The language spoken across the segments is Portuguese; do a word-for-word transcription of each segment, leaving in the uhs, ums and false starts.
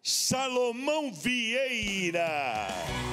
Salomão Vieira.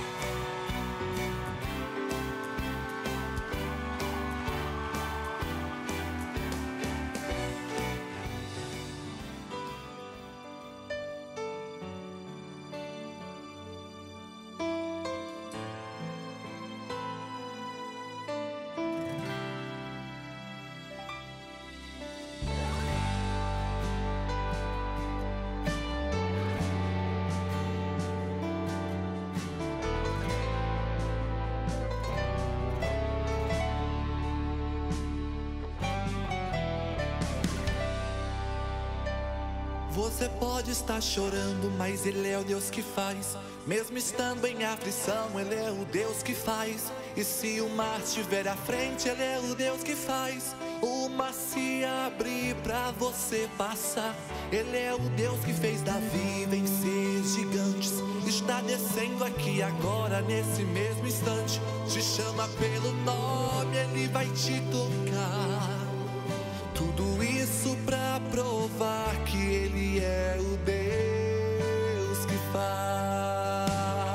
Você pode estar chorando, mas Ele é o Deus que faz. Mesmo estando em aflição, Ele é o Deus que faz. E se o mar estiver à frente, Ele é o Deus que faz o mar se abrir pra você passar. Ele é o Deus que fez Davi vencer gigantes. Está descendo aqui agora, nesse mesmo instante. Te chama pelo nome, Ele vai te tocar. Tudo isso pra provar que Ele é o Deus que faz.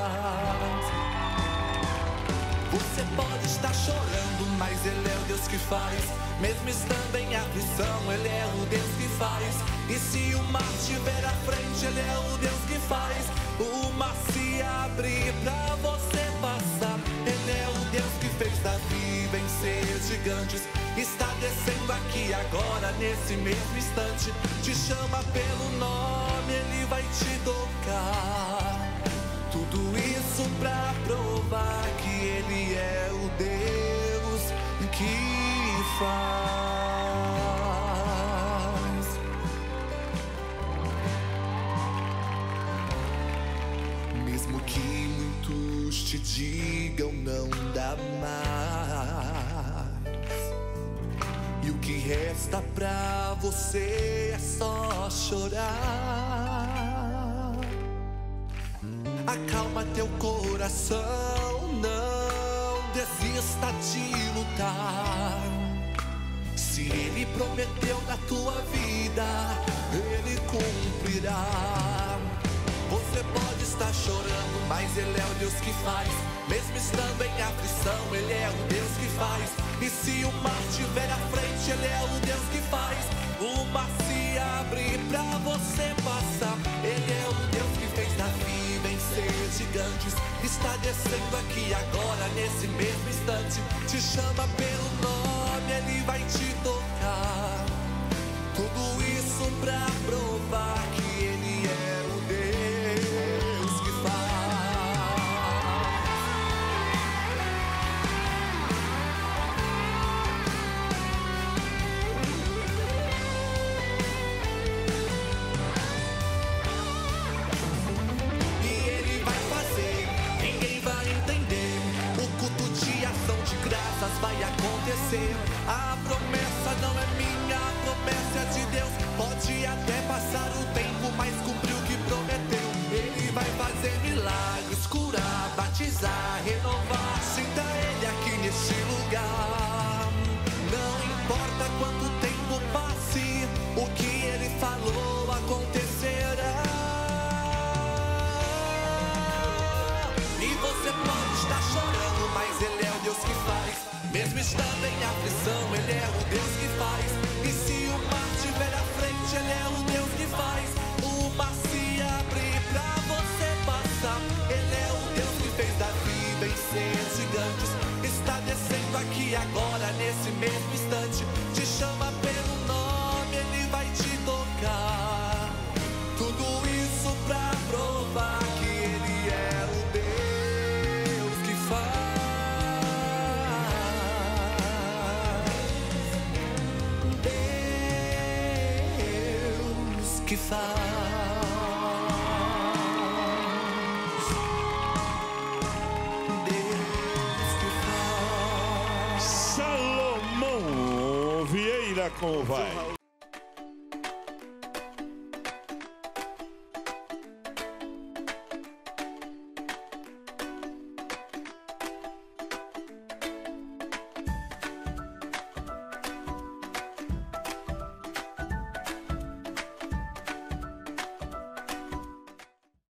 Você pode estar chorando, mas Ele é o Deus que faz. Mesmo estando em aflição, Ele é o Deus que faz. E se o mar estiver à frente, Ele é o Deus que faz o mar se abrir pra você passar. Ele é o Deus que fez Davi vencer gigantes. Está descendo aqui agora, nesse mesmo instante. Te chama pelo nome, Ele vai te tocar. Tudo isso pra provar que Ele é o Deus que faz. Mesmo que muitos te digam não dá mais, e o que resta pra você é só chorar. Acalma teu coração, não desista de lutar. Se Ele prometeu na tua vida, Ele cumprirá. Você pode estar chorando, mas Ele é o Deus que faz. Mesmo estando em aflição, Ele é o Deus que faz. E se o mar estiver à frente, Ele é o Deus que faz o mar se abrir pra você passar. Ele é o Deus que fez Davi vencer gigantes. Está descendo aqui agora, nesse mesmo instante. Te chama pelo nome, Ele vai te tocar. Tudo isso pra provar que Ele é o Deus que faz. E Ele vai fazer, ninguém vai entender. O culto de ação de graças vai acontecer. A promessa não é minha, a promessa é de Deus. Pode até passar o tempo, mas cumpriu o que prometeu. Ele vai fazer milagres, curar, batizar, renovar. Sinta Ele aqui neste lugar. Não importa quanto tempo passe, o que Ele falou acontecerá. E você pode estar chorando, mas Ele é o Deus que faz. Mesmo estando em aflição, Ele é o Deus que faz. E se o mar estiver à frente, Ele é o Deus que faz o mar se abrir pra você passar. Ele é o Deus que fez Davi vencer gigantes. Está descendo aqui agora, nesse mesmo instante. Te chama pelo nome, Ele vai te tocar. Tudo isso pra provar que Ele é o Deus que faz. Que faz. Deus que faz. Salomão Vieira com o vai.